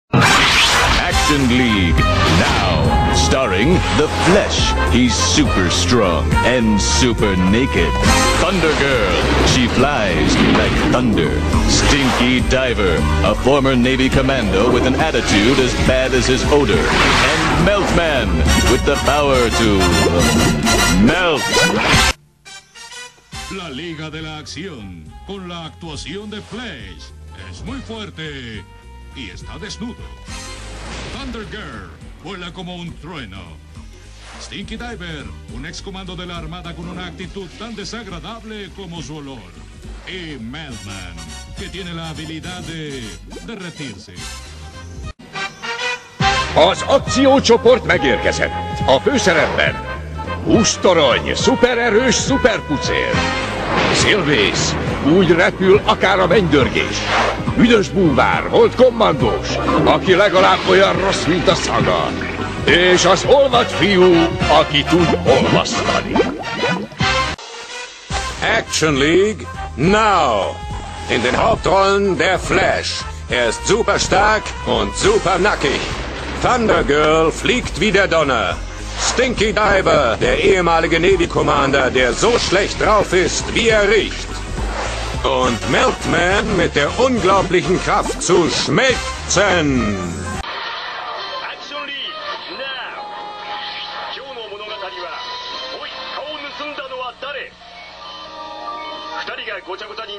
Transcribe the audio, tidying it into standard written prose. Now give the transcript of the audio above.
Action League, now, starring The Flesh. He's super strong and super naked. Thunder Girl, she flies like thunder. Stinky Diver, a former Navy commando with an attitude as bad as his odor. And Meltman, with the power to melt. La Liga de la Acción, con la actuación de Flash, es muy fuerte y está desnudo. Thunder Girl vuela como un trueno. Stinky Diver, un excomando de la Armada con una actitud tan desagradable como su olor. Y Meltman, que tiene la habilidad de derretirse. Az akciócsoport megérkezett. A főszerepben hústorony, szupererős, szuperpucér. Szilvész, úgy repül, akár a mennydörgés. Üdös búvár, volt kommandós, aki legalább olyan rossz, mint a szaga. És az olvad fiú, aki tud olvasztani. Action League, now! In den Hauptrollen der Flash. Er ist super stark und super nackig. Thunder Girl fliegt wie der Donner. Stinky Diver, der ehemalige Navy Commander, der so schlecht drauf ist, wie er riecht. Und Meltman mit der unglaublichen Kraft zu schmelzen. Action League, now! 今日の物語は、おい、顔を盗んだのは誰？二人がごちゃごちゃに